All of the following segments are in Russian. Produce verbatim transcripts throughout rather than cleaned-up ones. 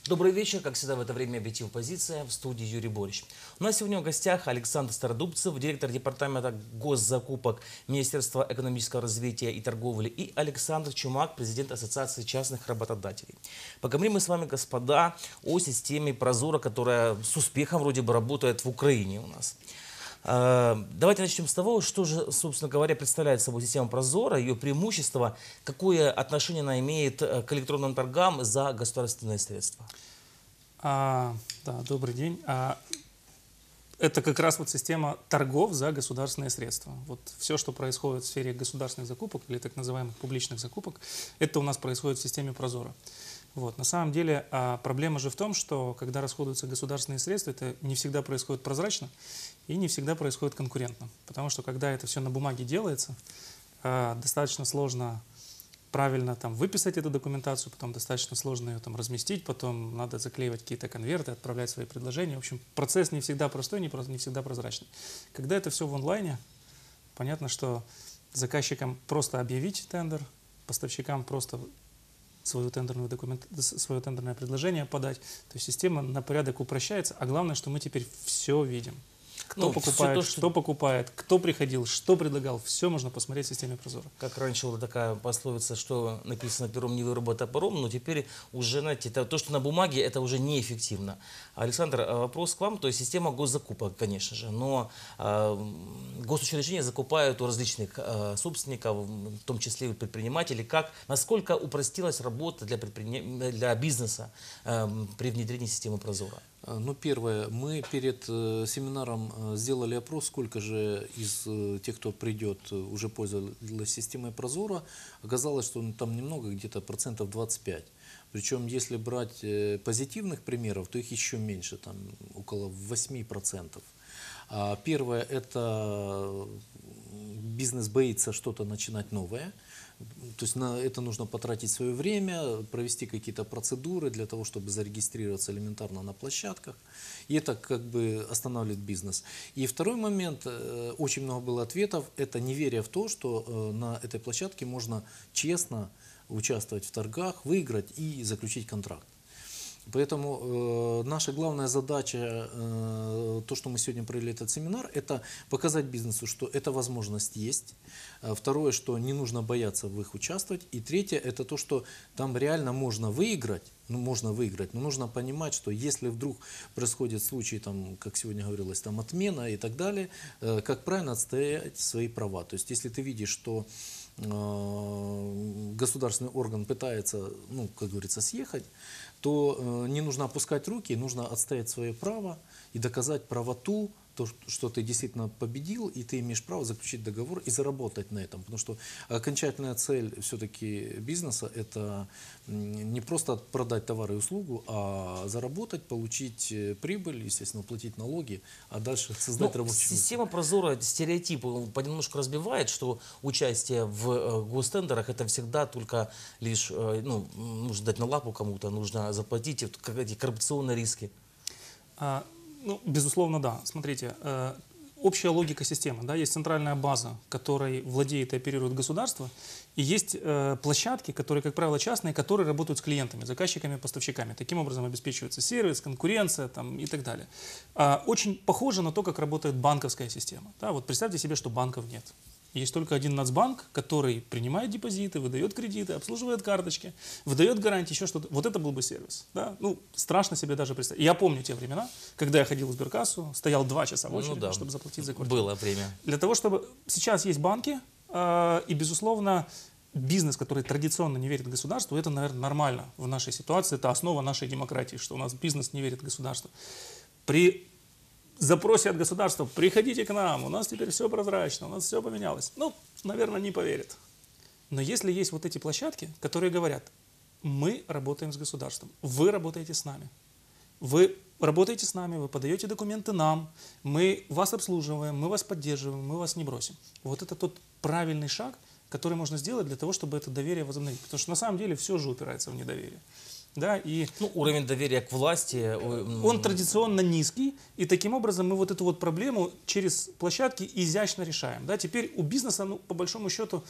Добрый вечер. Как всегда в это время «Объектив. Позиция», в студии Юрий Борич. У нас сегодня в гостях Александр Стародубцев, директор департамента госзакупок Министерства экономического развития и торговли, и Александр Чумак, президент Ассоциации частных работодателей. Поговорим мы с вами, господа, о системе Прозора, которая с успехом вроде бы работает в Украине у нас. Давайте начнем с того, что же, собственно говоря, представляет собой система Прозора, ее преимущество, какое отношение она имеет к электронным торгам за государственные средства. А, да, добрый день. А, это как раз вот система торгов за государственные средства. Вот все, что происходит в сфере государственных закупок или так называемых публичных закупок, это у нас происходит в системе Прозора. Вот. На самом деле а, проблема же в том, что когда расходуются государственные средства, это не всегда происходит прозрачно и не всегда происходит конкурентно. Потому что когда это все на бумаге делается, а, достаточно сложно правильно там выписать эту документацию, потом достаточно сложно ее там разместить, потом надо заклеивать какие-то конверты, отправлять свои предложения. В общем, процесс не всегда простой, не, не всегда прозрачный. Когда это все в онлайне, понятно, что заказчикам просто объявить тендер, поставщикам просто свою тендерную документ, свое тендерное предложение подать. То есть система на порядок упрощается, а главное, что мы теперь все видим. Кто ну, покупает, то, что... что покупает, кто приходил, что предлагал, все можно посмотреть в системе Прозора. Как раньше была такая пословица, что написано пером не вырубай топором, но теперь уже, знаете, это, то, что на бумаге, это уже неэффективно. Александр, вопрос к вам. То есть система госзакупок, конечно же, но э, госучреждения закупают у различных э, собственников, в том числе и предпринимателей. Как, насколько упростилась работа для, предприним... для бизнеса э, при внедрении системы Прозора? Ну, первое, мы перед э, семинаром э, сделали опрос, сколько же из э, тех, кто придет, уже пользовалась системой Прозора. Оказалось, что ну, там немного, где-то процентов двадцать пять. Причем, если брать э, позитивных примеров, то их еще меньше, там около восьми процентов. А первое, это бизнес боится что-то начинать новое. То есть на это нужно потратить свое время, провести какие-то процедуры для того, чтобы зарегистрироваться элементарно на площадках. И это как бы останавливает бизнес. И второй момент, очень много было ответов, это неверие в то, что на этой площадке можно честно участвовать в торгах, выиграть и заключить контракт. Поэтому э, наша главная задача, э, то, что мы сегодня провели этот семинар, это показать бизнесу, что эта возможность есть. Второе, что не нужно бояться в их участвовать. И третье, это то, что там реально можно выиграть. Ну, можно выиграть, но нужно понимать, что если вдруг происходит случай, там, как сегодня говорилось, там, отмена и так далее, э, как правильно отстоять свои права. То есть, если ты видишь, что э, государственный орган пытается, ну, как говорится, съехать, то э, не нужно опускать руки, нужно отстоять свое право и доказать правоту, то, что ты действительно победил, и ты имеешь право заключить договор и заработать на этом. Потому что окончательная цель все-таки бизнеса – это не просто продать товар и услугу, а заработать, получить прибыль, естественно, платить налоги, а дальше создать ну, рабочую. Система Прозора стереотип понемножку разбивает, что участие в гостендерах – это всегда только лишь, ну, нужно дать на лапу кому-то, нужно заплатить, эти коррупционные риски. А... Ну, безусловно, да. Смотрите, э, общая логика системы. Да, есть центральная база, которой владеет и оперирует государство, и есть э, площадки, которые, как правило, частные, которые работают с клиентами, заказчиками, поставщиками. Таким образом обеспечивается сервис, конкуренция там, и так далее. А, очень похоже на то, как работает банковская система. Да, вот представьте себе, что банков нет. Есть только один Нацбанк, который принимает депозиты, выдает кредиты, обслуживает карточки, выдает гарантии, еще что-то. Вот это был бы сервис. Да? Ну, страшно себе даже представить. Я помню те времена, когда я ходил в сберкассу, стоял два часа в очереди, ну, да, чтобы заплатить за квартиру. Было время. Для того, чтобы... Сейчас есть банки, э, и, безусловно, бизнес, который традиционно не верит государству, это, наверное, нормально в нашей ситуации. Это основа нашей демократии, что у нас бизнес не верит государству. При запросе от государства: приходите к нам, у нас теперь все прозрачно, у нас все поменялось. Ну, наверное, не поверят. Но если есть вот эти площадки, которые говорят: мы работаем с государством, вы работаете с нами, вы работаете с нами, вы подаете документы нам, мы вас обслуживаем, мы вас поддерживаем, мы вас не бросим. Вот это тот правильный шаг, который можно сделать для того, чтобы это доверие возобновить. Потому что на самом деле все же упирается в недоверие. Да, и ну, уровень доверия к власти, он традиционно низкий, и таким образом мы вот эту вот проблему через площадки изящно решаем. Да, теперь у бизнеса, ну, по большому счету,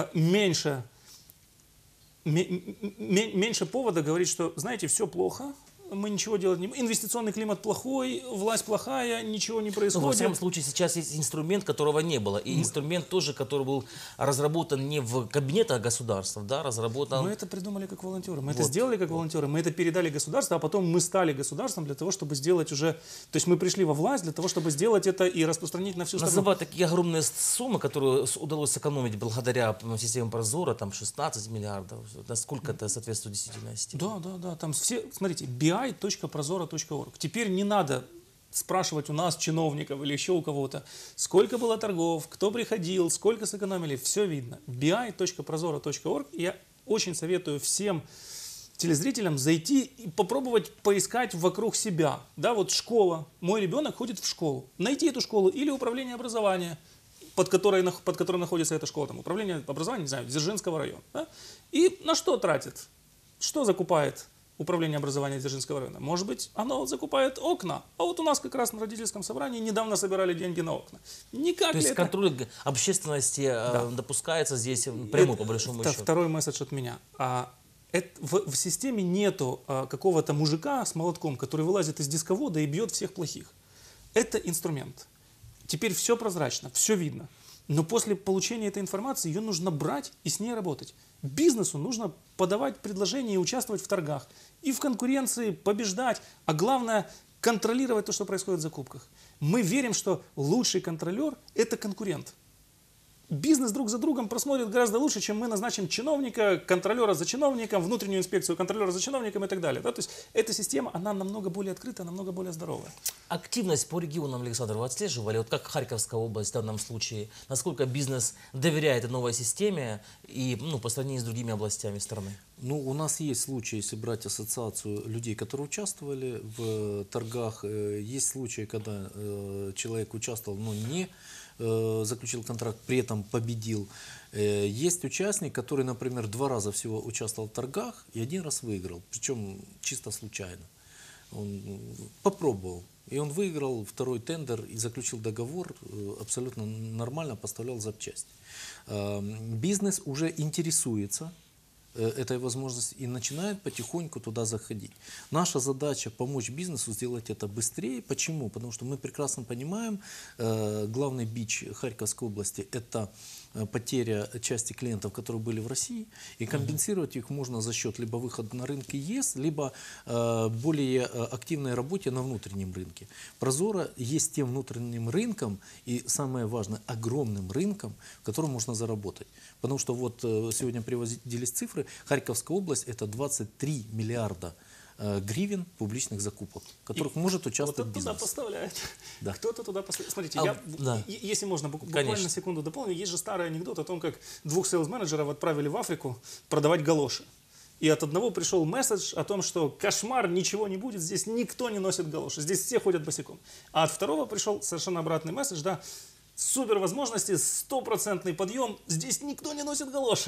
меньше, меньше повода говорить, что, знаете, все плохо, мы ничего делать не будем. Инвестиционный климат плохой, власть плохая, ничего не Ну, происходит. во всяком случае, сейчас есть инструмент, которого не было. И инструмент тоже, который был разработан не в кабинетах государств, да, разработан... Мы это придумали как волонтеры. Мы это Вот. сделали как волонтеры, мы это передали государству, а потом мы стали государством для того, чтобы сделать уже... То есть мы пришли во власть для того, чтобы сделать это и распространить на всю страну. Называть такие огромные суммы, которые с- удалось сэкономить благодаря м, системе Прозора, там шестнадцать миллиардов. Насколько это соответствует действительности? Да, да, да. Там все, смотрите, би ай точка прозора точка орг. Теперь не надо спрашивать у нас, чиновников или еще у кого-то, сколько было торгов, кто приходил, сколько сэкономили. Все видно. би ай точка прозора точка орг. Я очень советую всем телезрителям зайти и попробовать поискать вокруг себя. Да, вот школа. Мой ребенок ходит в школу. Найти эту школу или управление образования, под которой, нах- под которой находится эта школа. Там, управление образования, не знаю, Дзержинского района. Да? И на что тратит? Что закупает управление образования Дзержинского района? Может быть, оно закупает окна. А вот у нас как раз на родительском собрании недавно собирали деньги на окна. Никак То ли есть это... контроль г- общественности э, допускается здесь прямой, по большому Это счету. второй месседж от меня. А, это, в, в системе нету а, какого-то мужика с молотком, который вылазит из дисковода и бьет всех плохих. Это инструмент. Теперь все прозрачно, все видно. Но после получения этой информации ее нужно брать и с ней работать. Бизнесу нужно подавать предложения и участвовать в торгах. И в конкуренции побеждать. А главное, контролировать то, что происходит в закупках. Мы верим, что лучший контролер – это конкурент. Бизнес друг за другом просмотрит гораздо лучше, чем мы назначим чиновника, контролера за чиновником, внутреннюю инспекцию контролера за чиновником и так далее. Да? То есть эта система, она намного более открытая, намного более здоровая. Активность по регионам, Александр, вы отслеживали? Вот как Харьковская область в данном случае? Насколько бизнес доверяет этой новой системе и ну, по сравнению с другими областями страны? Ну, у нас есть случаи, если брать ассоциацию людей, которые участвовали в торгах, э, есть случаи, когда э, человек участвовал, но не э, заключил контракт, при этом победил. Э, есть участник, который, например, два раза всего участвовал в торгах и один раз выиграл, причем чисто случайно. Он попробовал. И он выиграл второй тендер и заключил договор, э, абсолютно нормально поставлял запчасти. Э, Бизнес уже интересуется э, этой возможностью и начинает потихоньку туда заходить. Наша задача помочь бизнесу сделать это быстрее. Почему? Потому что мы прекрасно понимаем, э, главный бич Харьковской области – это э, потеря части клиентов, которые были в России, и компенсировать их можно за счет либо выхода на рынки ЕС, либо э, более э, активной работе на внутреннем рынке. Прозора есть тем внутренним рынком и, самое важное, огромным рынком, в котором можно заработать. Потому что вот э, сегодня приводились цифры, Харьковская область – это двадцать три миллиарда э, гривен публичных закупок, в которых И может Вот участвовать это туда бизнес. поставляют. Да. Кто-то туда поставляет. Смотрите, А, я, да. и- если можно, бу- буквально Конечно. секунду дополню. Есть же старый анекдот о том, как двух сейлс-менеджеров отправили в Африку продавать галоши. И от одного пришел месседж о том, что кошмар, ничего не будет, здесь никто не носит галоши, здесь все ходят босиком. А от второго пришел совершенно обратный месседж, да, супер возможности, стопроцентный подъем, здесь никто не носит галоши.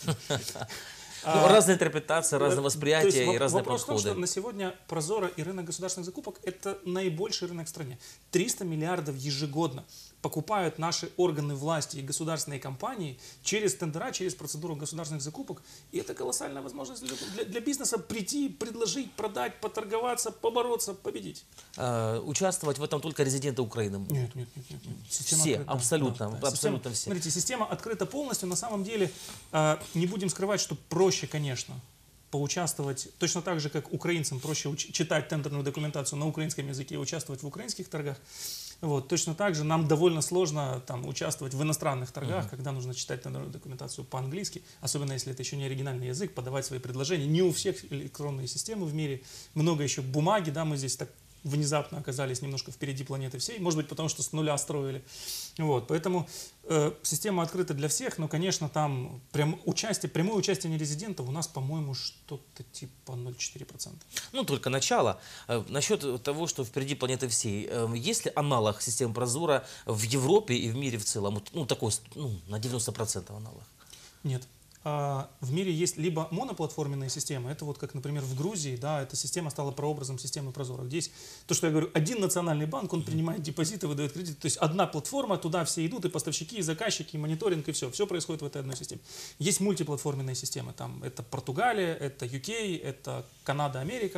Ну, разные интерпретации, разные А, То есть восприятия воп- и разные вопрос в том, подходы. что на сегодня Прозора и рынок государственных закупок – это наибольший рынок в стране. триста миллиардов ежегодно покупают наши органы власти и государственные компании через тендера, через процедуру государственных закупок. И это колоссальная возможность для, для- для бизнеса прийти, предложить, продать, поторговаться, побороться, победить. Э, Участвовать в этом только резиденты Украины. Нет, нет, нет, нет. нет. Система Все, открыта. абсолютно, абсолютно Система- все. Смотрите, система открыта полностью. На самом деле, э, не будем скрывать, что проще, конечно, поучаствовать, точно так же, как украинцам проще уч- читать тендерную документацию на украинском языке и участвовать в украинских торгах. Вот, точно так же нам довольно сложно там, участвовать в иностранных торгах, uh-huh. когда нужно читать тендерную документацию по-английски, особенно если это еще не оригинальный язык, подавать свои предложения. Не у всех электронные системы в мире, много еще бумаги, да, мы здесь так внезапно оказались немножко впереди планеты всей, может быть, потому что с нуля строили. Вот, поэтому э, система открыта для всех, но, конечно, там прям участие, прямое участие нерезидентов у нас, по-моему, что-то типа ноль целых четыре десятых процента. Ну, только начало. Э, Насчет того, что впереди планеты всей. э, Есть ли аналог системы Прозора в Европе и в мире в целом? Вот, ну, такой, ну, на девяносто процентов аналог. Нет. А, в мире есть либо моноплатформенные системы, это вот как, например, в Грузии, да, эта система стала прообразом системы Прозора. Здесь, то, что я говорю, один национальный банк, он принимает депозиты, выдает кредиты, то есть одна платформа, туда все идут, и поставщики, и заказчики, и мониторинг, и все, все происходит в этой одной системе. Есть мультиплатформенные системы, там, это Португалия, это ю кей, это Канада, Америка,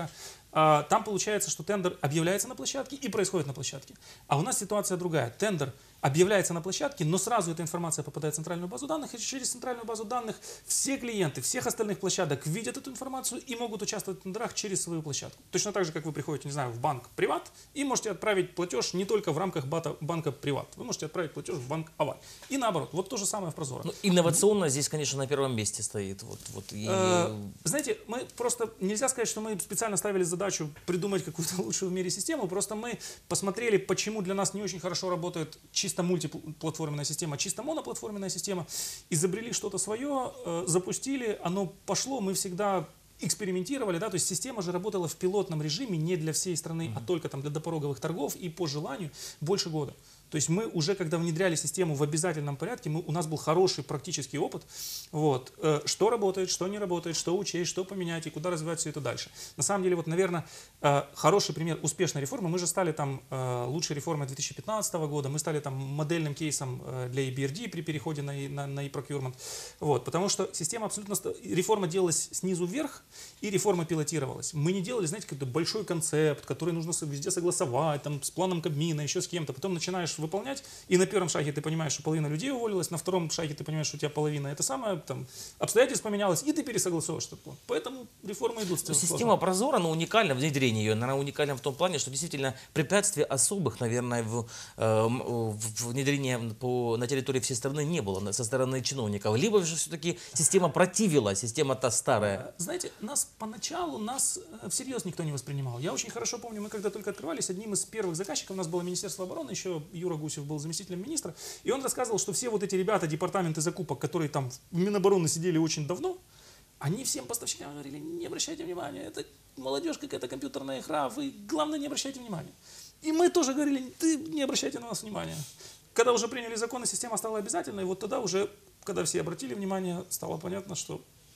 а, там получается, что тендер объявляется на площадке и происходит на площадке. А у нас ситуация другая. Тендер объявляется на площадке, но сразу эта информация попадает в центральную базу данных, и через центральную базу данных все клиенты всех остальных площадок видят эту информацию и могут участвовать в тендерах через свою площадку. Точно так же, как вы приходите, не знаю, в банк Приват и можете отправить платеж не только в рамках бата, банка Приват, вы можете отправить платеж в банк Аваль. И наоборот, вот то же самое в Прозоро. Ну, инновационно здесь, конечно, на первом месте стоит. Вот, вот, и... Э, знаете, мы просто, нельзя сказать, что мы специально ставили задачу придумать какую-то лучшую в мире систему, просто мы посмотрели, почему для нас не очень хорошо работает чисто мультиплатформенная система, чисто моноплатформенная система, изобрели что-то свое, э, запустили, оно пошло, мы всегда экспериментировали, да, то есть система же работала в пилотном режиме не для всей страны, mm-hmm. а только там для допороговых торгов и по желанию больше года. То есть мы уже, когда внедряли систему в обязательном порядке, мы, у нас был хороший практический опыт, вот, э, что работает, что не работает, что учесть, что поменять и куда развивать все это дальше. На самом деле, вот, наверное, э, хороший пример успешной реформы, мы же стали там э, лучшей реформой две тысячи пятнадцатого года, мы стали там модельным кейсом э, для и би ар ди при переходе на, на, на e-procurement, вот, потому что система абсолютно, реформа делалась снизу вверх и реформа пилотировалась. Мы не делали, знаете, какой-то большой концепт, который нужно везде согласовать, там, с планом Кабмина, еще с кем-то, потом начинаешь выполнять, и на первом шаге ты понимаешь, что половина людей уволилась, на втором шаге ты понимаешь, что у тебя половина это самое, там, обстоятельств поменялось, и ты пересогласовываешь этот план. Поэтому реформы идут. Система Прозоро, но уникальна, внедрение ее, она уникальна в том плане, что действительно препятствий особых, наверное, в, э, в внедрении по, на территории всей страны не было со стороны чиновников. Либо же все-таки система противила, система та старая. Знаете, нас поначалу, нас всерьез никто не воспринимал. Я очень хорошо помню, мы когда только открывались, одним из первых заказчиков у нас было Министерство обороны, еще Юра Гусев был заместителем министра, и он рассказывал, что все вот эти ребята, департаменты закупок, которые там в Минобороны сидели очень давно, они всем поставщикам говорили: не обращайте внимания, это молодежь какая-то, компьютерная игра, вы, главное, не обращайте внимания. И мы тоже говорили: ты не обращайте на нас внимания. Когда уже приняли закон, и система стала обязательной, вот тогда уже, когда все обратили внимание, стало понятно, что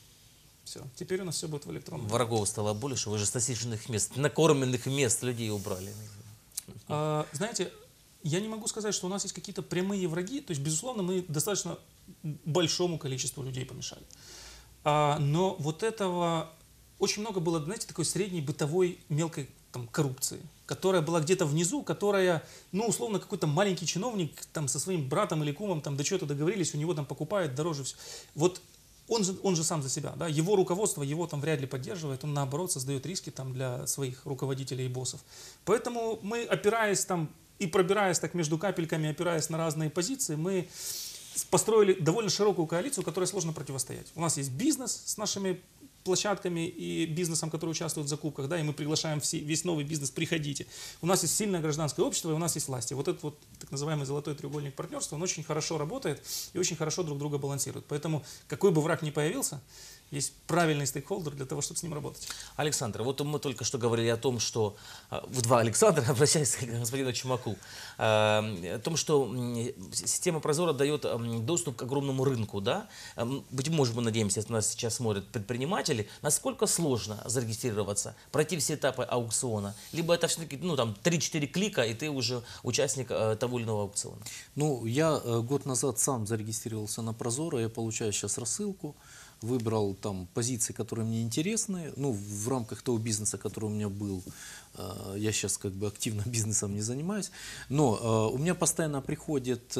все, теперь у нас все будет в электронном. Врагов стало больше, вы же с насиженных мест, накормленных мест людей убрали. А, знаете, я не могу сказать, что у нас есть какие-то прямые враги, то есть, безусловно, мы достаточно большому количеству людей помешали. А, но вот этого очень много было, знаете, такой средней бытовой мелкой там, коррупции, которая была где-то внизу, которая, ну, условно, какой-то маленький чиновник там со своим братом или кумом там до чего-то договорились, у него там покупает дороже все. Вот он же, он же сам за себя, да, его руководство его там вряд ли поддерживает, он наоборот создает риски там для своих руководителей и боссов. Поэтому мы, опираясь там и пробираясь так между капельками, опираясь на разные позиции, мы построили довольно широкую коалицию, которой сложно противостоять. У нас есть бизнес с нашими площадками и бизнесом, который участвует в закупках, да, и мы приглашаем все, весь новый бизнес, приходите. У нас есть сильное гражданское общество, и у нас есть власти. Вот этот вот так называемый золотой треугольник партнерства, он очень хорошо работает и очень хорошо друг друга балансирует. Поэтому какой бы враг ни появился, есть правильный стейкхолдер для того, чтобы с ним работать. Александр, вот мы только что говорили о том, что... В два Александра, обращаясь к господину Чумаку, о том, что система Прозоро дает доступ к огромному рынку, да? Быть может, мы надеемся, если нас сейчас смотрят предприниматели, насколько сложно зарегистрироваться, пройти все этапы аукциона? Либо это все-таки, ну, там, три-четыре клика, и ты уже участник того или иного аукциона? Ну, я год назад сам зарегистрировался на Прозоро, я получаю сейчас рассылку. Выбрал там позиции, которые мне интересны, ну, в рамках того бизнеса, который у меня был. Я сейчас как бы активно бизнесом не занимаюсь, но у меня постоянно приходит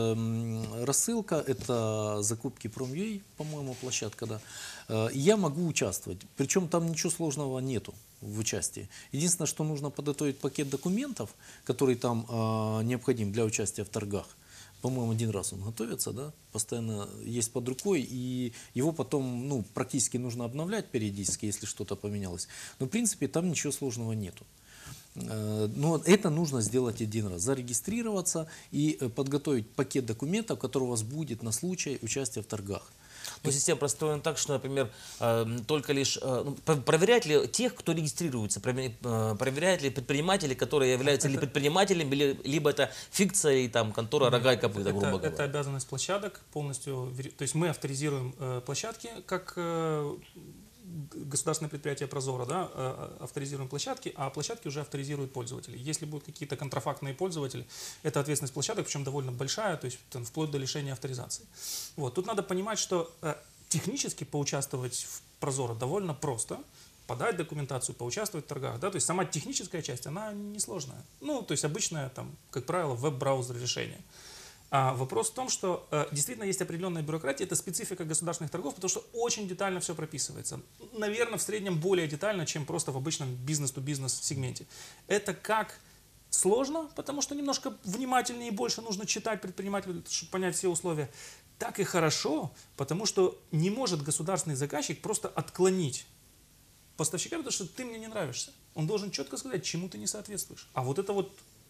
рассылка, это закупки Prom.ua, по-моему, площадка, да, и я могу участвовать, причем там ничего сложного нету в участии. Единственное, что нужно подготовить пакет документов, который там необходим для участия в торгах. По-моему, один раз он готовится, да, постоянно есть под рукой, и его потом, ну, практически нужно обновлять периодически, если что-то поменялось. Но, в принципе, там ничего сложного нету. Но это нужно сделать один раз, зарегистрироваться и подготовить пакет документов, который у вас будет на случай участия в торгах. Но система построена так, что, например, только лишь проверяет ли тех, кто регистрируется, проверяет ли предприниматели, которые являются это, ли предпринимателями, либо это фикция и там контора рога и копыта, грубо говоря. Это обязанность площадок полностью, то есть мы авторизируем площадки как государственное предприятие Прозоро, да, авторизируем площадки, а площадки уже авторизируют пользователи. Если будут какие-то контрафактные пользователи, это ответственность площадок, причем довольно большая, то есть там, вплоть до лишения авторизации. Вот. Тут надо понимать, что э, технически поучаствовать в Прозоро довольно просто. подать документацию, поучаствовать в торгах. Да? То есть сама техническая часть, она несложная. Ну, то есть обычное, там, как правило, веб-браузер решение. А вопрос в том, что э, действительно есть определенная бюрократия, это специфика государственных торгов, потому что очень детально все прописывается. Наверное, в среднем более детально, чем просто в обычном бизнес-то-бизнес сегменте. Это как сложно, потому что немножко внимательнее и больше нужно читать предпринимателю, чтобы понять все условия, так и хорошо, потому что не может государственный заказчик просто отклонить поставщика, потому что ты мне не нравишься. Он должен четко сказать, чему ты не соответствуешь. А вот это вот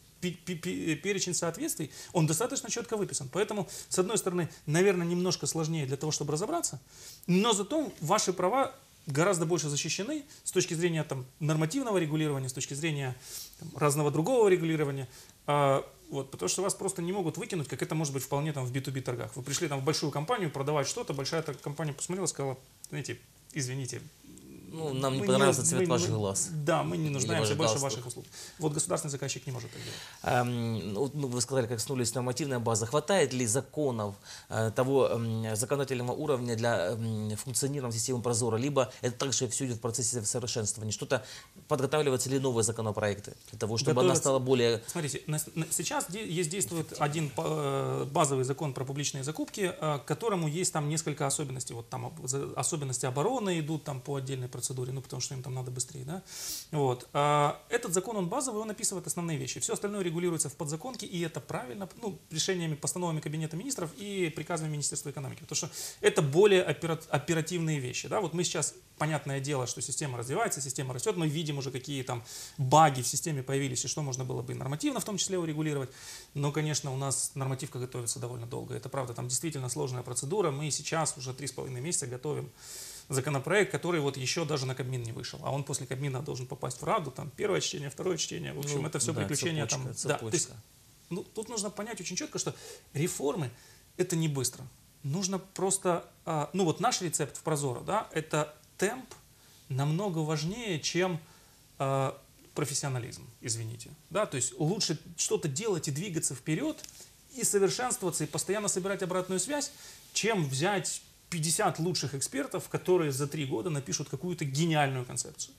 перечень соответствий, он достаточно четко выписан. Поэтому, с одной стороны, наверное, немножко сложнее для того, чтобы разобраться, но зато ваши права гораздо больше защищены с точки зрения там, нормативного регулирования, с точки зрения там, разного другого регулирования. А, вот, потому что вас просто не могут выкинуть, как это может быть вполне там, в би ту би торгах. Вы пришли там, в большую компанию продавать что-то, большая компания посмотрела, сказала, знаете, извините, Ну, нам не мы понравился не, цвет мы, ваших мы, глаз. Да, мы не нуждаемся больше в галстук. ваших услуг. Вот государственный заказчик не может так делать. Эм, вот, ну, вы сказали, коснулись нормативная база. Хватает ли законов э, того э, законодательного уровня для э, функционирования системы Прозора? Либо это также все идет в процессе совершенствования? Что-то подготавливаются ли новые законопроекты для того, чтобы Готовятся. она стала более... Смотрите, на, на, сейчас де, есть, действует один э, базовый закон про публичные закупки, э, к которому есть там несколько особенностей. Вот там об, за, особенности обороны идут там по отдельной процедуре, ну потому что им там надо быстрее, да. Вот. А этот закон, он базовый, он описывает основные вещи. Все остальное регулируется в подзаконке, и это правильно, ну, решениями, постановами Кабинета министров и приказами Министерства экономики. Потому что это более оперативные вещи, да. Вот мы сейчас, понятное дело, что система развивается, система растет, мы видим уже, какие там баги в системе появились, и что можно было бы нормативно в том числе урегулировать. Но, конечно, у нас нормативка готовится довольно долго. Это правда, там действительно сложная процедура. Мы сейчас уже три с половиной месяца готовим законопроект, который вот еще даже на Кабмин не вышел, а он после Кабмина должен попасть в Раду, там первое чтение, второе чтение, в общем, ну, это все да, приключения цепочка, там. цепочка. Да, то есть, ну, тут нужно понять очень четко, что реформы это не быстро. Нужно просто, а, ну вот наш рецепт в Прозоро, да, это темп намного важнее, чем а, профессионализм, извините, да, то есть лучше что-то делать и двигаться вперед, и совершенствоваться, и постоянно собирать обратную связь, чем взять пятьдесят лучших экспертов, которые за три года напишут какую-то гениальную концепцию.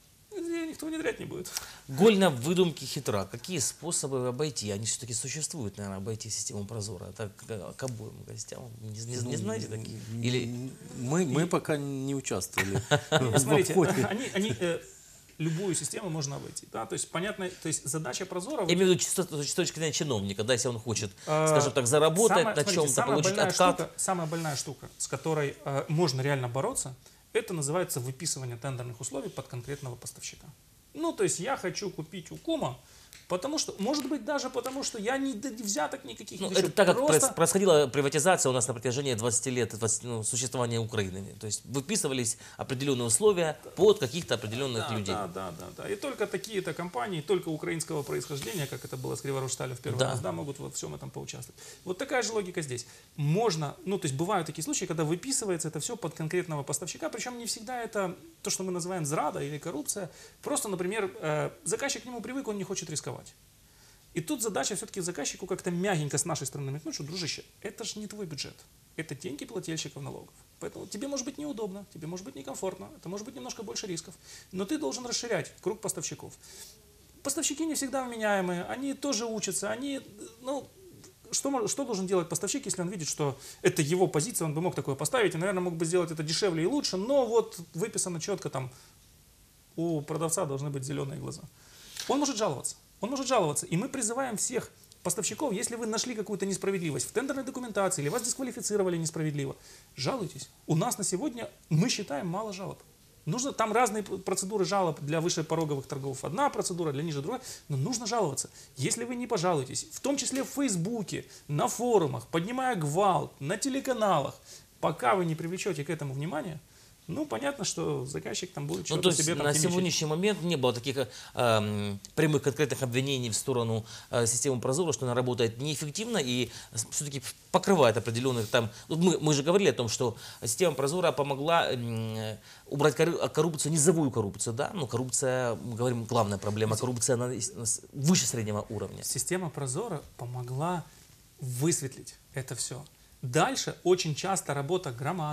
Ее никто внедрять не будет. Голь на выдумке хитра. Какие способы обойти? Они все-таки существуют, наверное, обойти систему Прозора. Это к, к обоим гостям. Не, не, не знаете таких? Или... Мы, мы пока не участвовали. Смотрите, они... они любую систему можно обойти. Да? То есть, понятно, то есть задача Прозора... Я имею в виду с точки зрения чиновника, да, если он хочет, скажем так, заработать самая, на чем-то, получить откат. Штука, самая больная штука, с которой э, можно реально бороться, это называется выписывание тендерных условий под конкретного поставщика. Ну, то есть я хочу купить у кума, потому что, может быть, даже потому, что я не взяток никаких не ну, хочу. Это так, как просто... происходила приватизация у нас на протяжении двадцати лет двадцати, ну, существования Украины. То есть выписывались определенные условия под каких-то определенных да, людей. Да, да, да, да. И только такие-то компании, только украинского происхождения, как это было с Криворожсталем в первый да. раз, да, могут во всем этом поучаствовать. Вот такая же логика здесь. Можно, ну, то есть бывают такие случаи, когда выписывается это все под конкретного поставщика, причем не всегда это то, что мы называем зрада или коррупция. Просто, например, э, заказчик к нему привык, он не хочет рисковать. И тут задача все-таки заказчику как-то мягенько с нашей стороны намекнуть, что, дружище, это же не твой бюджет, это деньги плательщиков налогов. Поэтому тебе может быть неудобно, тебе может быть некомфортно, это может быть немножко больше рисков, но ты должен расширять круг поставщиков. Поставщики не всегда вменяемые, они тоже учатся, они, ну, что, что должен делать поставщик, если он видит, что это его позиция, он бы мог такое поставить, и, наверное, мог бы сделать это дешевле и лучше, но вот выписано четко там, у продавца должны быть зеленые глаза. Он может жаловаться. Он может жаловаться, и мы призываем всех поставщиков, если вы нашли какую-то несправедливость в тендерной документации или вас дисквалифицировали несправедливо, жалуйтесь. У нас на сегодня, мы считаем, мало жалоб. Нужно, там разные процедуры жалоб для вышепороговых торгов. Одна процедура, для ниже другая, но нужно жаловаться. Если вы не пожалуетесь, в том числе в Фейсбуке, на форумах, поднимая гвалт, на телеканалах, пока вы не привлечете к этому внимание, ну, понятно, что заказчик там будет что-то ну, себе там на химичить. сегодняшний момент не было таких э, прямых конкретных обвинений в сторону э, системы Прозора, что она работает неэффективно и все-таки покрывает определенных там... Мы, мы же говорили о том, что система Прозора помогла э, убрать коррупцию, низовую коррупцию, да? Ну, коррупция, мы говорим, главная проблема, коррупция на, на выше среднего уровня. Система Прозора помогла высветлить это все. Дальше очень часто работа громады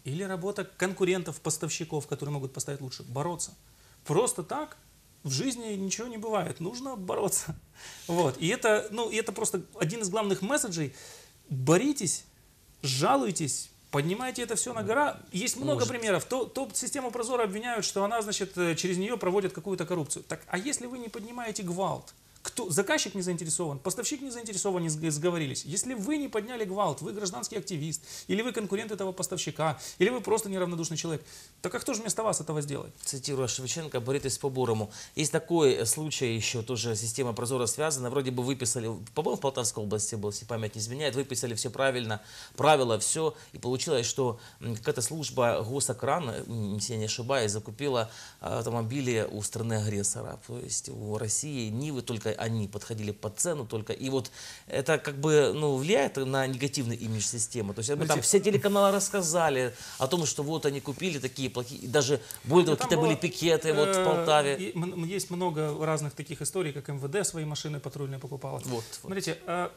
или работа конкурентов, поставщиков, которые могут поставить лучше, бороться. Просто так в жизни ничего не бывает, нужно бороться. Вот. И это, ну, и это просто один из главных месседжей. Боритесь, жалуйтесь, поднимайте это все на гора. Есть много Может. примеров. То, то систему Прозора обвиняют, что она, значит, через нее проводит какую-то коррупцию. Так, а если вы не поднимаете гвалт? Кто, заказчик не заинтересован, поставщик не заинтересован, не сговорились. Если вы не подняли гвалт, вы гражданский активист, или вы конкурент этого поставщика, или вы просто неравнодушный человек, так а кто же вместо вас этого сделает? Цитирую Шевченко, боритесь по-бурому. Есть такой случай еще, тоже система Прозора связана. Вроде бы выписали, по-моему, в Полтавской области был, если память не изменяет, выписали все правильно, правила, все. И получилось, что какая-то служба Госокран, если я не ошибаюсь, закупила автомобили у страны-агрессора. То есть у России Нивы только они подходили под цену только. И вот это как бы, ну, влияет на негативный имидж системы. То есть об этом все телеканалы рассказали о том, что вот они купили такие плохие. И даже более того, какие-то были пикеты вот в Полтаве. Есть много разных таких историй, как МВД свои машины патрульные покупало. Вот, Смотрите, вот.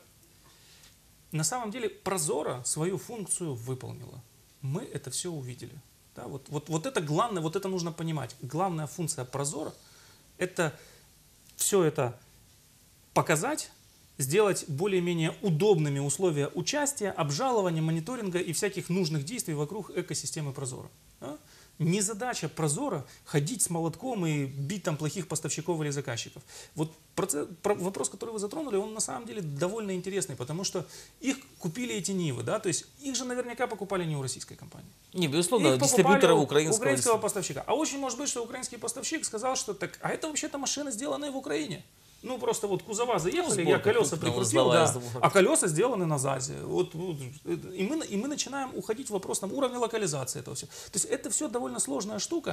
На самом деле Прозора свою функцию выполнила. Мы это все увидели. Да, вот, вот, вот это главное, вот это нужно понимать. Главная функция Прозора – это все это показать, сделать более-менее удобными условия участия, обжалования, мониторинга и всяких нужных действий вокруг экосистемы Прозора. Да? Не задача Прозора ходить с молотком и бить там плохих поставщиков или заказчиков. Вот процесс, про, вопрос, который вы затронули, он на самом деле довольно интересный, потому что их купили эти Нивы, да, то есть их же наверняка покупали не у российской компании. Не, безусловно, дистрибьютора украинского. украинского поставщика. А очень может быть, что украинский поставщик сказал, что так, а это вообще-то машины, сделанные в Украине. Ну, просто вот кузова заехали, ну, я колеса прикрутил, да, а колеса сделаны на ЗАЗе. Вот, вот, и, мы, и мы начинаем уходить в вопрос там, уровня локализации этого всего. То есть это все довольно сложная штука,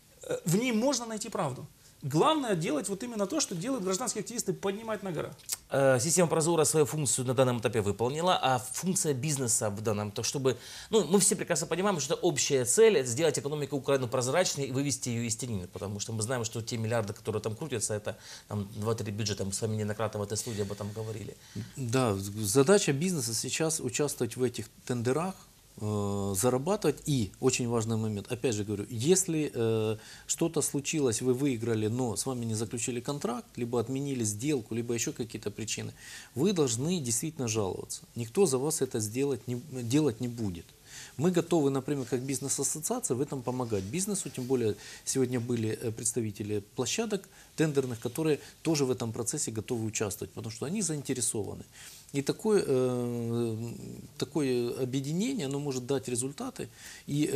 в ней можно найти правду. Главное делать вот именно то, что делают гражданские активисты, поднимать на гора. Система Прозора свою функцию на данном этапе выполнила, а функция бизнеса в данном, то чтобы, ну, мы все прекрасно понимаем, что это общая цель, это сделать экономику Украины прозрачной и вывести ее из тенины, потому что мы знаем, что те миллиарды, которые там крутятся, это два-три бюджета, мы с вами неоднократно в этой студии об этом говорили. Да, задача бизнеса сейчас участвовать в этих тендерах, зарабатывать. И очень важный момент, опять же говорю, если э, что-то случилось, вы выиграли, но с вами не заключили контракт, либо отменили сделку, либо еще какие-то причины, вы должны действительно жаловаться. Никто за вас это сделать не, делать не будет. Мы готовы, например, как бизнес-ассоциация в этом помогать бизнесу, тем более сегодня были представители площадок тендерных, которые тоже в этом процессе готовы участвовать, потому что они заинтересованы. И такое, э, такое объединение, оно может дать результаты. И,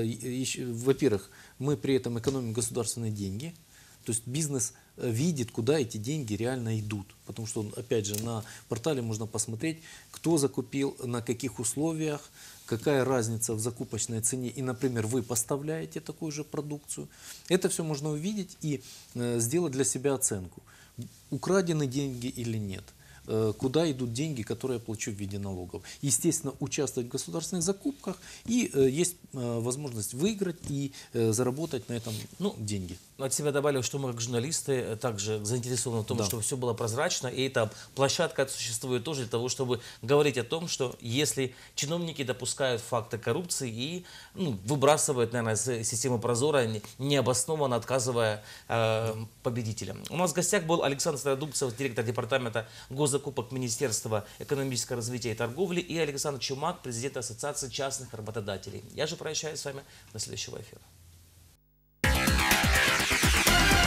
э, во-первых, мы при этом экономим государственные деньги. То есть бизнес видит, куда эти деньги реально идут. Потому что, опять же, на портале можно посмотреть, кто закупил, на каких условиях, какая разница в закупочной цене. И, например, вы поставляете такую же продукцию. Это все можно увидеть и э, сделать для себя оценку. Украдены деньги или нет. Куда идут деньги, которые я плачу в виде налогов. Естественно, участвовать в государственных закупках и э, есть э, возможность выиграть и э, заработать на этом ну, деньги. От себя добавлю, что мы как журналисты также заинтересованы в том, да. чтобы все было прозрачно, и эта площадка существует тоже для того, чтобы говорить о том, что если чиновники допускают факты коррупции и ну, выбрасывают, наверное, из системы Прозора, необоснованно отказывая э, победителям. У нас в гостях был Александр Стародубцев, директор департамента госзакупок Министерства экономического развития и торговли, и Александр Чумак, президент Ассоциации частных работодателей. Я же прощаюсь с вами до следующего эфира.